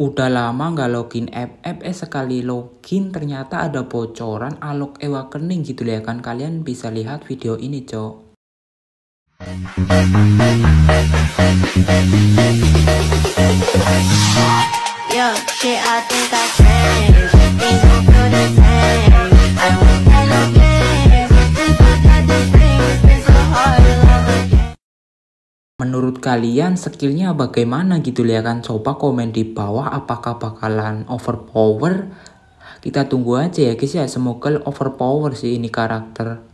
Udah lama nggak login app, sekali login ternyata ada bocoran Alok Awakening gitu ya kan. Kalian bisa lihat video ini, cok. Yo, shit, I think I changed. Things don't feel the same. I won't play no games. Since I got this ring, it's been so hard to love again. Menurut kalian skillnya bagaimana gitu ya kan? Coba komen di bawah apakah bakalan overpower. Kita tunggu aja ya guys ya, semoga overpower sih ini karakter.